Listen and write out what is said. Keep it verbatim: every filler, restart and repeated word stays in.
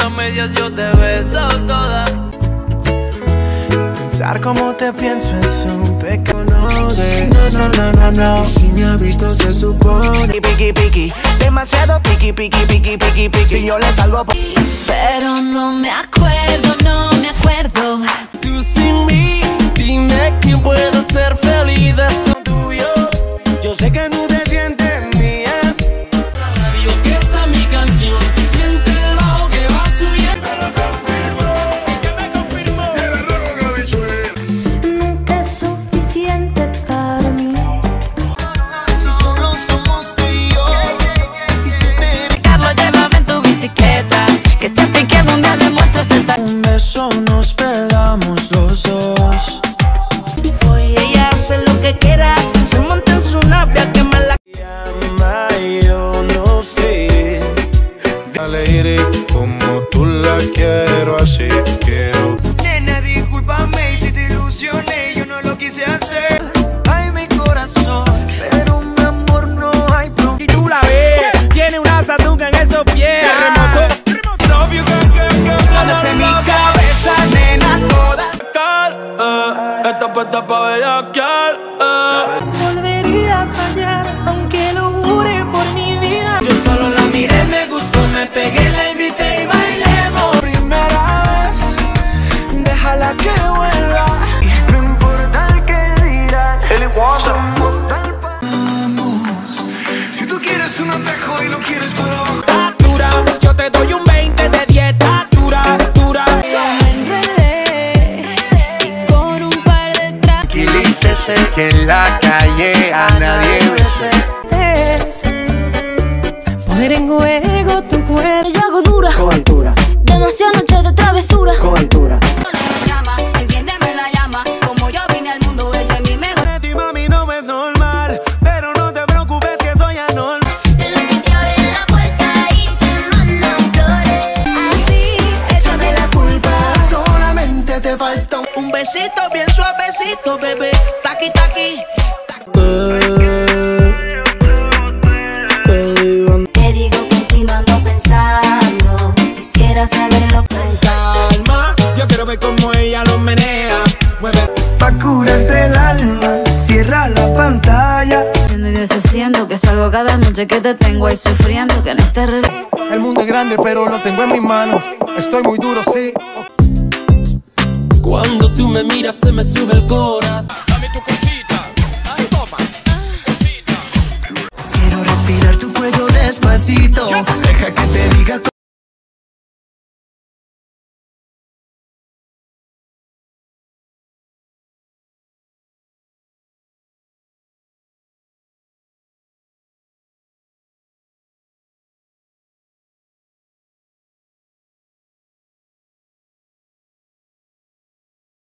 a medias yo te beso toda. Pensar como te pienso es un pecado. No, de, no, no, no, no, no. Y si me ha visto se supone. Piqui, piqui, demasiado piqui, piqui, piqui, piqui, piqui. Si yo le salgo por... Pero no me acuerdo, no me acuerdo. Tú sin mí, dime quién puede ser feliz de esto tuyo. Yo sé que no te sientes mía. La radio que está mi canción, siente el bajo que va subiendo. Nunca es suficiente para mí. Si solo somos tú y yo. Y si te... Carlos, llévame en tu bicicleta, que siempre que algún día demuestras estar. Un beso nos perdamos los dos. Hoy ella hace lo que quiera, se monta en su nave a quemar la... Llama, yo no sé. Alegre como tú la quiero, así quiero. Nena, discúlpame si te ilusioné, yo no lo quise hacer. Ay, mi corazón, pero mi amor no hay problema. Y tú la ves, tiene una satuca en esos pies. Terremoto. Love you, girl, girl, girl. Andas en mi cabeza, nena, toda. Eh, esta puesta pa' bellaquear, eh. Volvería a fallar, aunque lo jure por mi vida. Yo solo la miré, me gustó, me pegué, la invité y bailemos. Primera vez, déjala que vuelva. No importa el que dirán. Somos tal pa- Vamos. Si tú quieres un atajo y lo quieres para abajo. Dura, yo te doy un veinte de dieta. Dura, dura. Me enredé y con un par de trapos. Tranquilícese que en la calle a nadie besé. Es poner en juego tu cuerpo. Yo hago dura, Con altura, demasiadas noches de travesura. con altura. La llama, enciéndeme la llama. Como yo vine al mundo, ese es mi mejor. De ti, mami, no es normal, pero no te preocupes que soy anormal. En lo que te abre la puerta y te mandan flores. Así, échame la culpa. Solamente te falta un besito bien suavecito, bebé. Taqui, taqui. Te digo continuando pensando. Quisiera saberlo. Calma, yo quiero ver cómo ella lo menea. Mueve. Pa' curarte el alma, cierra la pantalla. Siento que salgo cada noche que te tengo ahí sufriendo. Que en este reloj. El mundo es grande, pero lo tengo en mis manos. Estoy muy duro, sí. Cuando tú me miras se me sube el corazón. Dame tu cosita. Ay, toma. Cosita. Quiero respirar tu cuello despacito. Deja que te diga.